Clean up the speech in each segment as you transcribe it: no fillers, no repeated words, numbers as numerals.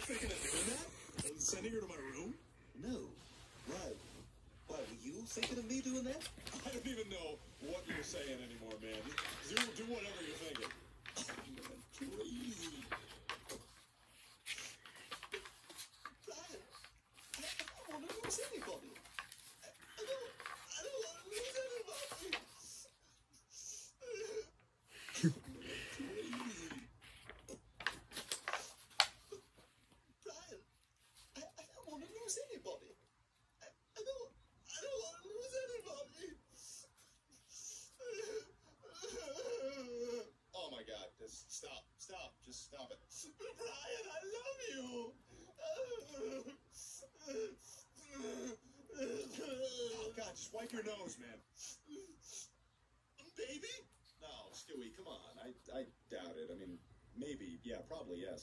thinking of doing that? And sending her to my room? No. Why? Why, were you thinking of me doing that? I don't even know what you're saying anymore, man. Do whatever you're thinking. Oh, man, crazy. Brian, I don't want to lose anybody. I don't want to lose anybody. Brian, I don't want to lose anybody. I don't want to lose anybody. Oh my God, just stop, just stop it. Brian, I love you. Oh God, just wipe your nose, man. Baby? No, Stewie, come on. I doubt it. I mean, maybe, yeah, probably, yes.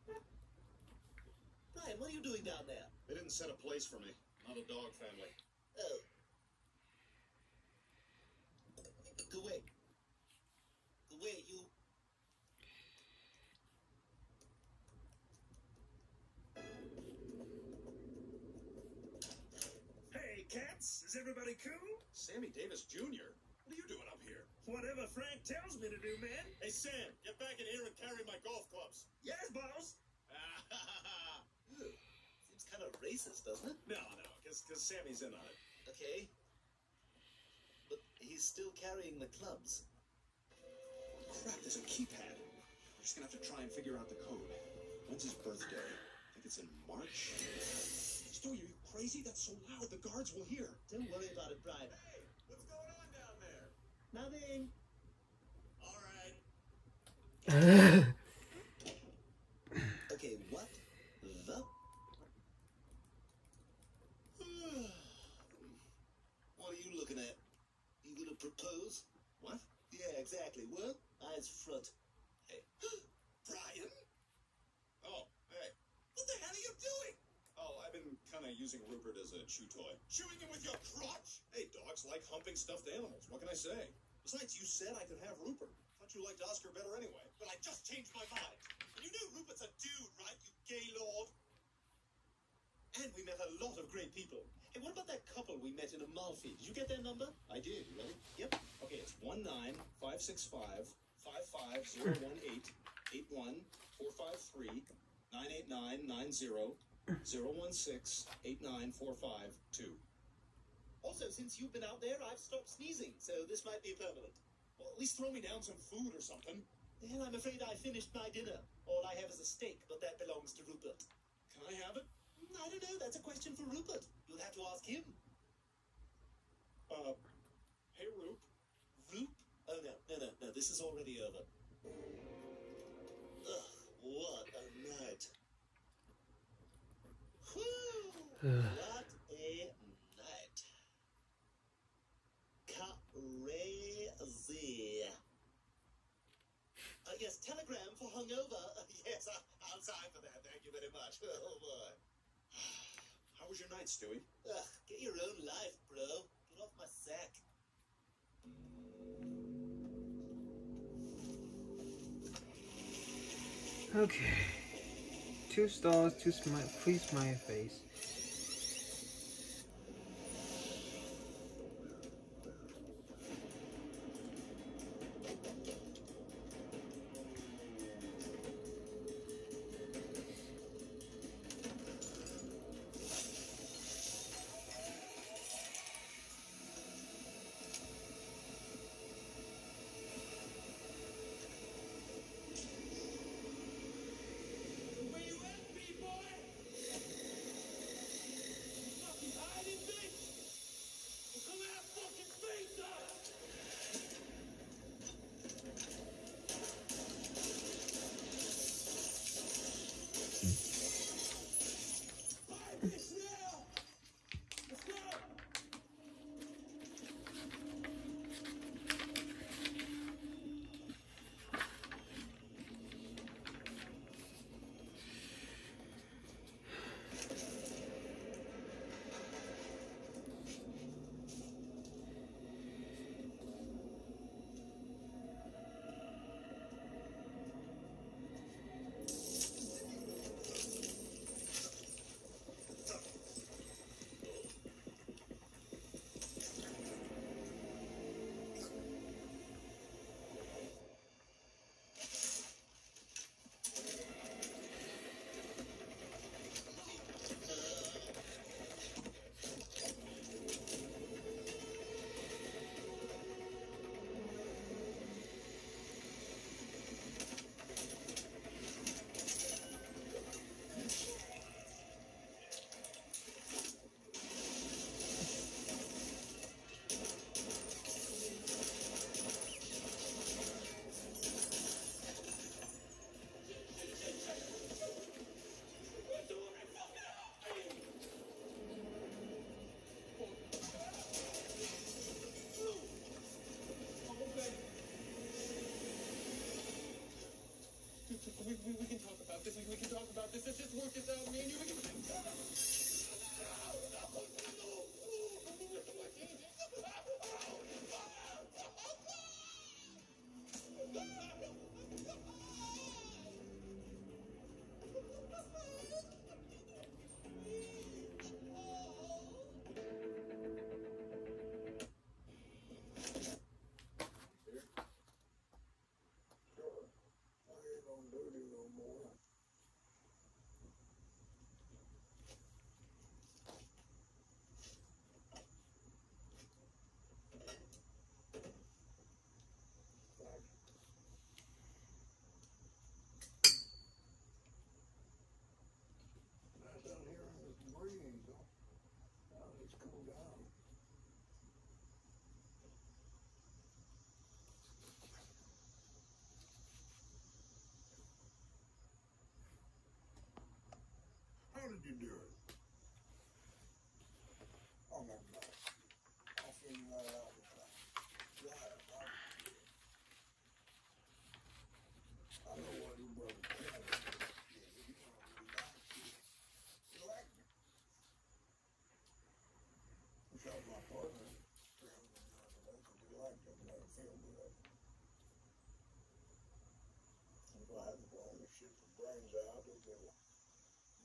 Brian, what are you doing down there? They didn't set a place for me. Not a dog family. Oh. Go away. Go away, you. Hey, cats, is everybody cool? Sammy Davis Jr.? What are you doing up here? Whatever Frank tells me to do, man. Hey, Sam, get back in here and carry my golf clubs. Yes, boss. Ew. Seems kind of racist, doesn't it? No, because Sammy's in on it. Okay. But he's still carrying the clubs. Crap, there's a keypad. We're just gonna have to try and figure out the code. When's his birthday? I think it's in March. Stewie, are you crazy? That's so loud. The guards will hear. Don't worry about it, Brian. Hey, what's going on down there? Nothing. All right. Okay, what the? What are you looking at? You gonna propose? What? Yeah, exactly. Well, eyes front. Hey. Brian? Oh, hey. What the hell are you doing? Oh, I've been kind of using Rupert as a chew toy. Chewing him with your crotch? Hey, dogs like humping stuffed animals. What can I say? Besides, you said I could have Rupert. Thought you liked Oscar better anyway. Well, I just changed my mind. And you know Rupert's a dude, right, you gay lord? And we met a lot of great people. Hey, what about that couple we met in Amalfi? Did you get their number? I did. You ready? Yep. Okay, it's 1-9-565-453-989-90-016-8945-2. Also, since you've been out there, I've stopped sneezing, so this might be permanent. Well, at least throw me down some food or something. Well, I'm afraid I finished my dinner. All I have is a steak, but that belongs to Rupert. Can I have it? I don't know. That's a question for Rupert. You'll have to ask him. Hey, Roop. Roop? Oh, no. This is already over. Ugh, what a night. Whew. What a night. Crazy. Yes, telegram for hungover. Yes, I'll sign for that. Thank you very much. Oh, boy. How was your night, Stewie? Ugh, get your own life, bro. Get off my sack. Okay. 2 stars, 2 smile, 3 smiley face.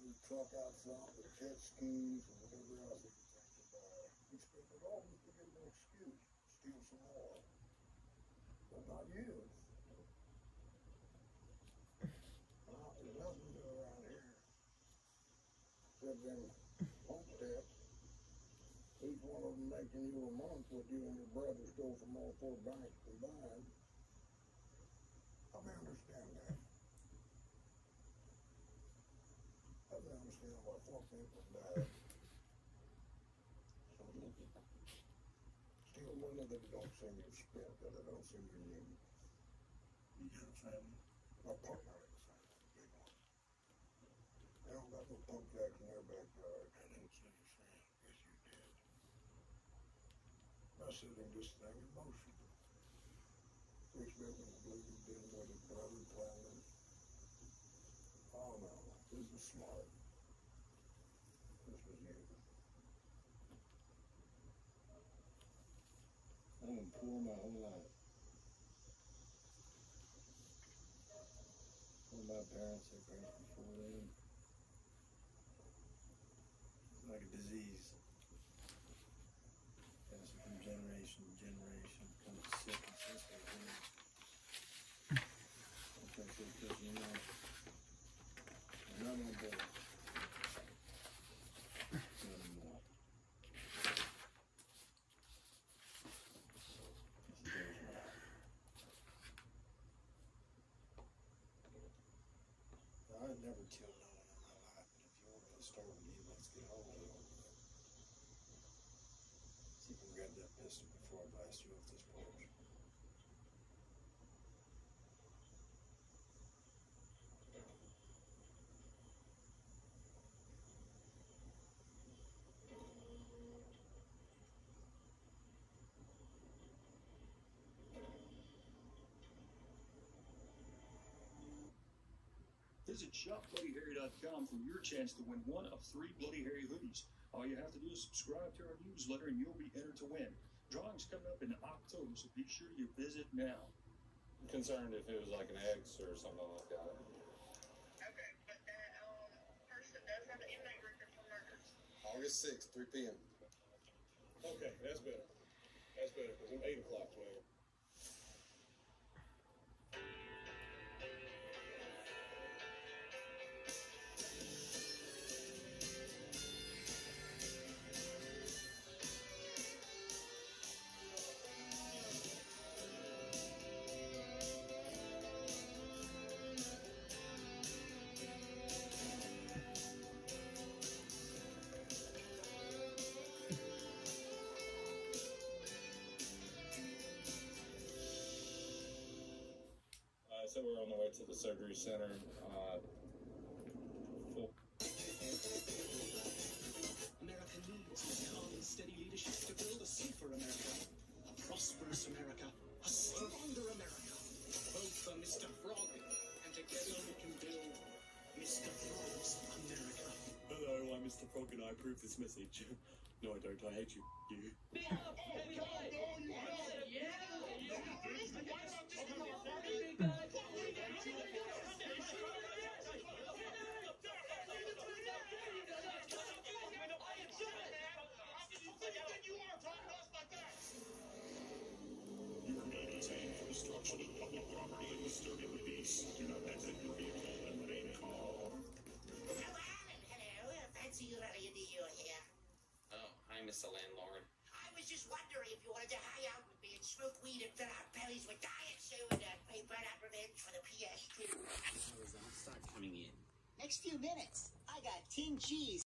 His truck out front with jet skis and whatever else he could think to buy. He spent it all just to get an excuse, steal some more. But not you. Well, there's nothing to do around here. Except them homesteads. Each one of them making you a month what you and your brother stole from all four banks combined. Help me understand that. Help me understand why four people died. Steal money that don't seem you spent, that I don't seem you need. You got a family? My partner in the family, big one. They don't got no punk jacks in their backyard. I didn't kill your friend. Yes, you did. By setting this thing in motion. You expect me to believe you did what his brother planned? Oh no, this was smart. This was you. I've been poor my whole life. What about parents and parents before then? It's like a disease. Passes from generation to generation. Comes sick and sick and sick. Okay, so because you know, I'm not on board. Not anymore. This goes well. I'd never killed no one in my life, but if you want me to start with you, let's get hold of it. See if I can grab that pistol before I blast you off this porch. Visit shopbloodyharry.com for your chance to win one of 3 Bloody Harry hoodies. All you have to do is subscribe to our newsletter and you'll be entered to win. Drawing's coming up in October, so be sure you visit now. I'm concerned if it was like an ex or something like that. Okay, but that person does have an inmate record for murders. August 6th, 3 p.m. Okay, that's better. That's better, because I'm 8 o'clock, man. So we're on the way to the surgery center. America needs calm and steady leadership to build a safer America, a prosperous America, a stronger America. Vote for Mr. Frog, and together we can build Mr. Frog's America. Hello, I'm Mr. Frog and I approve this message. No, I don't. I hate you. You are not detained for destruction of public property and disturbing the peace. Do not exit your vehicle and remain calm. Hello. Fancy running into you here. Oh, hi, Mr. Landlord. I was just wondering if you wanted to hang out with me and smoke weed until our bellies were dying soon and play Burnout Revenge for the PS2. I'll start coming in. Next few minutes, I got tin cheese.